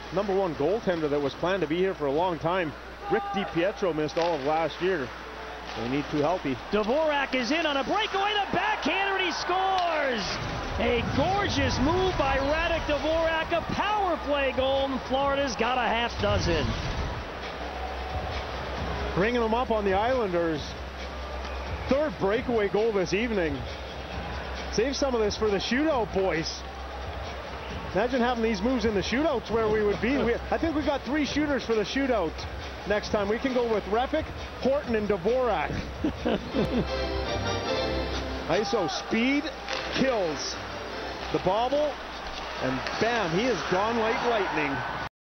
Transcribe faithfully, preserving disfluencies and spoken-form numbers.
number one goaltender that was planned to be here for a long time. Rick DiPietro missed all of last year. They need two healthy. Dvorak is in on a breakaway, the backhander, and he scores! A gorgeous move by Radek Dvorak, a power play goal, and Florida's got a half dozen. Bringing them up on the Islanders. Third breakaway goal this evening. Save some of this for the shootout, boys. Imagine having these moves in the shootouts where we would be. We, I think we got three shooters for the shootout. Next time we can go with Repic, Horton, and Dvorak. I S O speed kills the bobble, and bam, he is gone like lightning.